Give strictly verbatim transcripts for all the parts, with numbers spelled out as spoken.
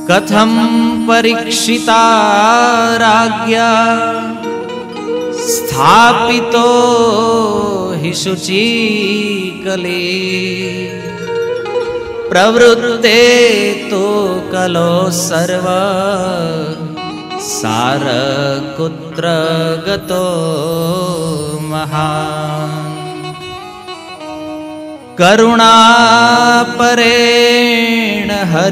કથમ પરીક્ષિતા રાજ્ઞા સ્થાપિતો હિ શુચિકલે પ્રવૃત્તે તો કલો સર્વ સારકુત્ર ગતો મહાન કરુણા પરેણ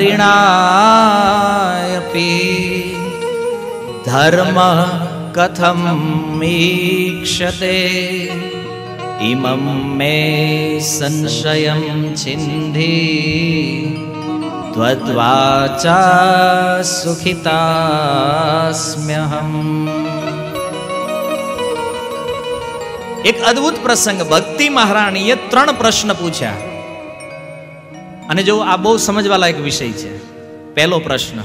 હરિણાયપી ધર્મ કથમ મીક્ષતે ઇમં મે સંશયં છિંધી ત્વદ્વાચા સુખિતાસ્મ્યહમ. એક અદ્ભુત પ્રસંગ. ભક્તિ મહારાણીએ ત્રણ પ્રશ્ન પૂછ્યા અને જો આ બહુ સમજવા લાયક વિષય છે. પહેલો પ્રશ્ન,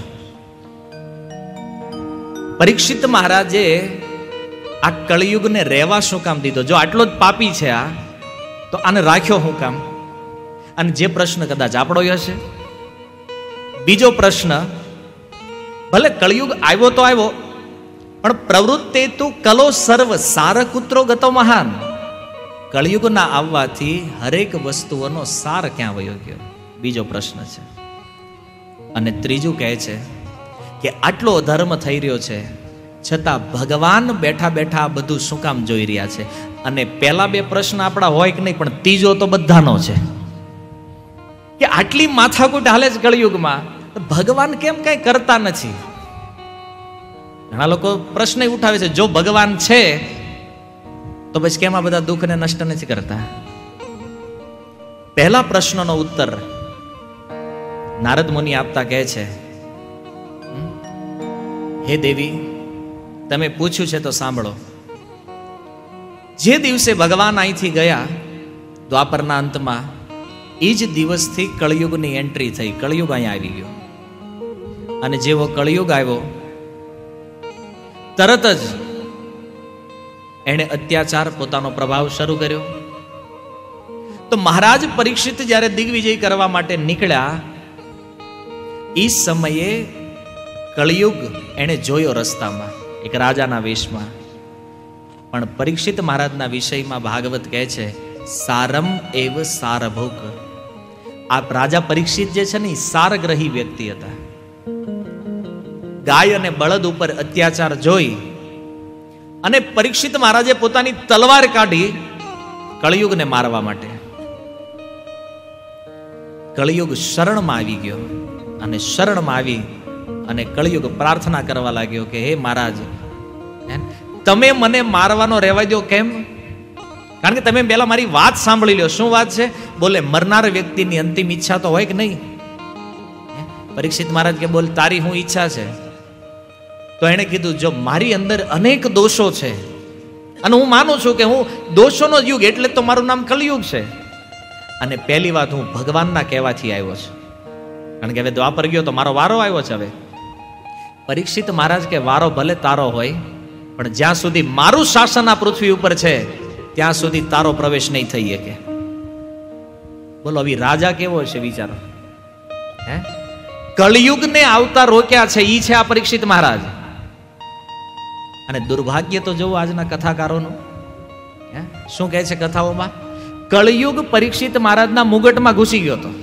પરીક્ષિત મહારાજે આ કળિયુગને રહેવા શું કામ દીધો? જો આટલો જ પાપી છે આ, તો આને રાખ્યો શું કામ? અને જે પ્રશ્ન કદાચ આપણો હશે. બીજો પ્રશ્ન, ભલે કળિયુગ આવ્યો તો આવ્યો, પણ પ્રવૃત્તિ તું કલો સર્વ સારકુત્રો ગતો મહાન. કળિયુગના આવવાથી હરેક વસ્તુઓનો સાર ક્યાં વયો ગયો? બીજો પ્રશ્ન છે. અને ત્રીજું કહે છે કે આટલો અધર્મ થઈ રહ્યો છે છતાં ભગવાન બેઠા બેઠા આ બધું શું કામ જોઈ રહ્યા છે? અને પહેલા બે પ્રશ્ન આપણા હોય કે નહીં, પણ ત્રીજો તો બધાનો છે કે આટલી માથાકૂટ હાલે છે કળિયુગમાં, ભગવાન કેમ કઈ કરતા નથી? ઘણા લોકો પ્રશ્ન ઉઠાવે છે, જો ભગવાન છે તો પછી કેમ આ બધા દુઃખને નષ્ટ નથી કરતા? પહેલા પ્રશ્નનો ઉત્તર નારદ મુનિ આપતા કહે છે, હે દેવી, તમે પૂછ્યું છે તો સાંભળો. જે દિવસે ભગવાન અહીંથી ગયા દ્વાપરના અંતમાં, એ જ દિવસથી કળિયુગની એન્ટ્રી થઈ. કળિયુગ અહીંયા આવી ગયો. અને જેવો કળિયુગ આવ્યો તરત જ એણે અત્યાચાર, પોતાનો પ્રભાવ શરૂ કર્યો. તો મહારાજ પરીક્ષિત જ્યારે દિગ્વિજય કરવા માટે નીકળ્યા, એ સમયે કળિયુગ એણે જોયો રસ્તામાં એક રાજાના વેશમાં. પણ પરીક્ષિત મહારાજના વિષયમાં ભાગવત કહે છે, સારમ એવ સારભોગ. આ રાજા પરીક્ષિત જે છે ને, એ સારગ્રહી વ્યક્તિ હતા. ગાય અને બળદ ઉપર અત્યાચાર જોઈ અને પરીક્ષિત મહારાજે પોતાની તલવાર કાઢી કળિયુગને મારવા માટે. કળિયુગ શરણમાં આવી ગયો અને શરણમાં આવી અને કળિયુગ પ્રાર્થના કરવા લાગ્યો કે હે મહારાજ, તમે મને મારવાનો રહેવા દો. કેમ? કારણ કે તમે પહેલા મારી વાત સાંભળી લો. શું વાત છે? બોલે, મરનાર વ્યક્તિની અંતિમ ઈચ્છા તો હોય કે નહીં? પરીક્ષિત મહારાજ કે બોલ, તારી શું ઈચ્છા છે? તો એણે કીધું, જો મારી અંદર અનેક દોષો છે અને હું માનું છું કે હું દોષોનો યુગ, એટલે તો મારું નામ કળિયુગ છે. અને પહેલી વાત, હું ભગવાનના કહેવાથી આવ્યો છું. કારણ કે હવે દ્વાપર ગયો તો મારો વારો આવ્યો છે. હવે પરીક્ષિત મહારાજ કે વારો ભલે તારો હોય, પણ જ્યાં સુધી મારું શાસન આ પૃથ્વી ઉપર છે ત્યાં સુધી તારો પ્રવેશ નહીં થઈ શકે. બોલો, હવે રાજા કેવો છે વિચારો? હે, કળિયુગને આવતા રોક્યા છે ઈ છે આ પરીક્ષિત મહારાજ. અને દુર્ભાગ્ય તો જોવો આજના કથાકારોનું. હે, શું કહે છે કથાઓમાં? કળિયુગ પરીક્ષિત મહારાજના મુગટમાં ઘૂસી ગયો હતો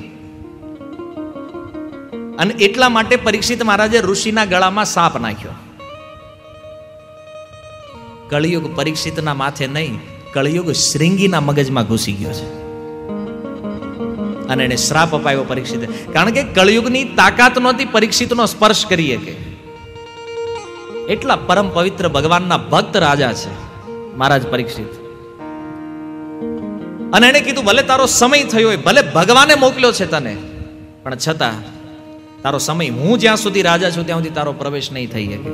અને એટલા માટે પરીક્ષિત મહારાજે ઋષિના ગળામાં સાપ નાખ્યો. કળિયુગ પરીક્ષિતના માથે નહીં, કળિયુગ શ્રીંગીના મગજમાં ઘૂસી ગયો છે અને એને શ્રાપ અપાયો પરીક્ષિત. કારણ કે કળિયુગની તાકાત નહોતી પરીક્ષિતનો સ્પર્શ કરી શકે. એટલા પરમ પવિત્ર ભગવાનના ભક્ત રાજા છે મહારાજ પરીક્ષિત. અને એને કીધું, ભલે તારો સમય થયો હોય, ભલે ભગવાને મોકલ્યો છે તને, પણ છતાં તારો સમય, હું જ્યાં સુધી રાજા છું ત્યાં સુધી તારો પ્રવેશ નહીં થઈ શકે.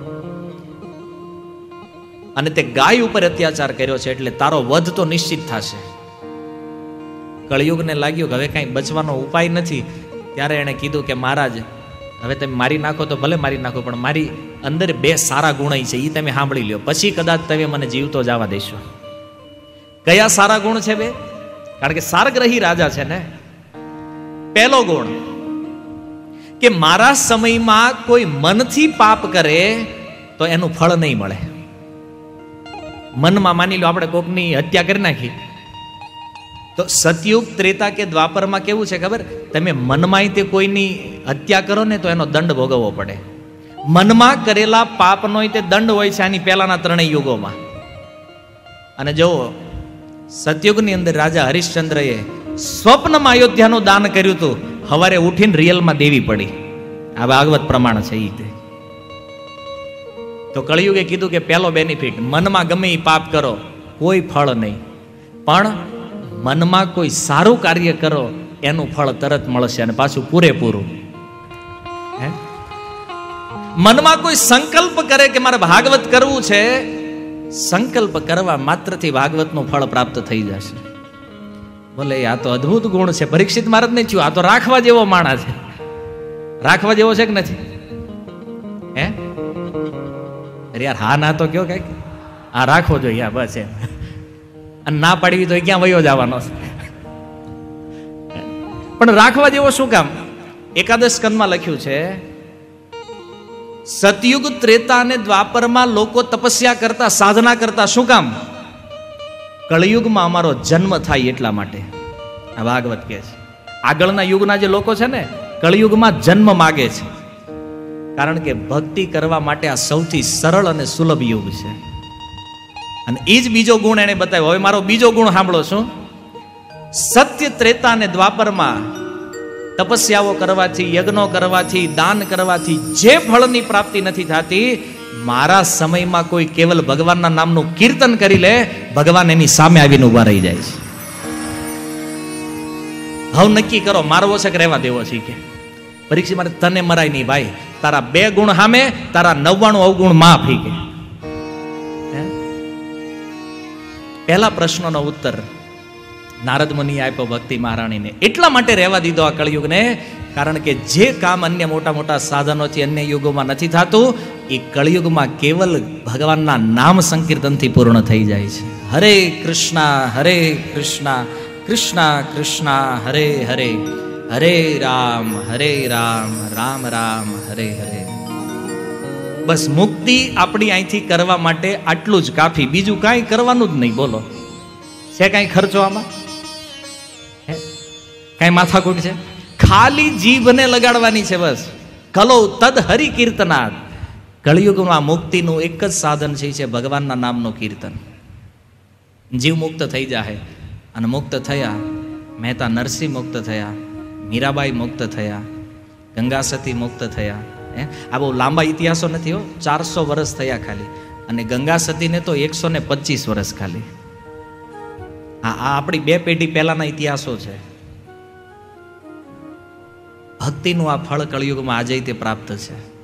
અને તે ગાય ઉપર અત્યાચાર કર્યો છે એટલે તારો વધ તો નિશ્ચિત થશે. કળિયુગને લાગ્યું કે હવે કઈ બચવાનો ઉપાય નથી. ત્યારે એણે કીધું કે મહારાજ, હવે તમે મારી નાખો તો ભલે મારી નાખો, પણ મારી અંદર બે સારા ગુણ છે, એ તમે સાંભળી લ્યો, પછી કદાચ તમે મને જીવતો જવા દેશો. કયા સારા ગુણ છે બે? કારણ કે સારગ્રહી રાજા છે ને. પહેલો ગુણ કે મારા સમયમાં કોઈ મનથી પાપ કરે તો એનું ફળ નહીં મળે. મનમાં માની લો આપણે કોકની હત્યા કરી નાખી, તો સતયુગ, ત્રેતા કે દ્વાપરમાં કેવું છે ખબર? તમે મનમાં તે કોઈની હત્યા કરો ને તો એનો દંડ ભોગવવો પડે. મનમાં કરેલા પાપનો તે દંડ હોય છે આની પહેલાના ત્રણેય યુગોમાં. અને જો સતયુગની અંદર રાજા હરિશ્ચંદ્રએ સ્વપ્નમાં અયોધ્યાનું દાન કર્યું હતું, સવારે ઉઠીને રિયલમાં દેવી પડી. આ ભાગવત પ્રમાણ છે. એ તો કળિયુગે કીધું કે પહેલો બેનિફિટ, મનમાં ગમે એ પાપ કરો કોઈ ફળ નહીં, પણ મનમાં કોઈ સારું કાર્ય કરો એનું ફળ તરત મળશે, અને પાછું પૂરેપૂરું. હે મનમાં કોઈ સંકલ્પ કરે કે મારે ભાગવત કરવું છે, સંકલ્પ કરવા માત્રથી ભાગવતનું ફળ પ્રાપ્ત થઈ જશે. બોલે આ તો અદ્ભુત ગુણ છે. પરીક્ષિત મહારાજ નહીં થયું, આ તો રાખવા જેવો માણસ છે. રાખવા જેવો છે કે નથી? હે અરે યાર, હા ના તો કયો કઈક, આ રાખવો જોઈએ બસ એમ. અને ના પાડવી તો ક્યાં વયો જવાનો છે. પણ રાખવા જેવો શું કામ? એકાદશ સ્કંદમાં લખ્યું છે, સતયુગ, ત્રેતા અને દ્વાપરમાં લોકો તપસ્યા કરતા, સાધના કરતા. શું કામ? કળિયુગમાં અમારો જન્મ થાય એટલા માટે. આ ભાગવત કહે છે. આગળના યુગના જે લોકો છે ને, કળિયુગમાં જન્મ માગે છે, કારણ કે ભક્તિ કરવા માટે આ સૌથી સરળ અને સુલભ યુગ છે. અને એ જ બીજો ગુણ એને બતાવ્યો. હવે મારો બીજો ગુણ સાંભળો છું. સત્ય, ત્રેતા અને દ્વાપરમાં તપસ્યાઓ કરવાથી, યજ્ઞો કરવાથી, દાન કરવાથી જે ફળની પ્રાપ્તિ નથી થતી, મારા સમયમાં કોઈ કેવલ ભગવાનના નામનું કીર્તન કરી લે, ભગવાન એની સામે આવીને ઉભા રહી જાય છે. હવે નક્કી કરો મારવો છે કે રહેવા દેવો છે. કે પરીક્ષા મારે તને મરાય નહીં ભાઈ, તારા બે ગુણ સામે તારા નવ્વાણું અવગુણ માફ. કે પહેલા પ્રશ્નનો ઉત્તર નારદ મુનિએ આપ્યો ભક્તિ મહારાણીને. એટલા માટે રહેવા દીધો આ કળિયુગને, કારણ કે જે કામ અન્ય મોટા મોટા સાધનોથી અન્ય યુગોમાં નથી થતું, એ કળિયુગમાં કેવલ ભગવાનના નામ સંકીર્તનથી પૂર્ણ થઈ જાય છે. હરે કૃષ્ણ હરે કૃષ્ણ કૃષ્ણ કૃષ્ણ હરે હરે, હરે રામ હરે રામ રામ રામ હરે હરે. બસ મુક્તિ આપણી અહીંથી કરવા માટે આટલું જ કાફી, બીજું કાંઈ કરવાનું જ નહીં. બોલો, છે કાંઈ ખર્ચો આમાં? કાંઈ માથાકૂટ છે? ખાલી જીભને લગાડવાની છે બસ. કલો તદ હરિ કીર્તનાદ. કળિયુગમાં મુક્તિનું એક જ સાધન છે, છે ભગવાનના નામનું કીર્તન. જીવ મુક્ત થઈ જાય. અને મુક્ત થયા, મહેતા નરસિંહ મુક્ત થયા, મીરાબાઈ મુક્ત થયા, ગંગા સતી મુક્ત થયા. હે આ બહુ લાંબા ઇતિહાસો નથી હો, ચારસો વર્ષ થયા ખાલી. અને ગંગા સતીને તો એકસો ને પચીસ વર્ષ ખાલી. આ આપણી બે પેઢી પહેલાના ઇતિહાસો છે. ભક્તિનું આ ફળ કળિયુગમાં આજે તે પ્રાપ્ત છે.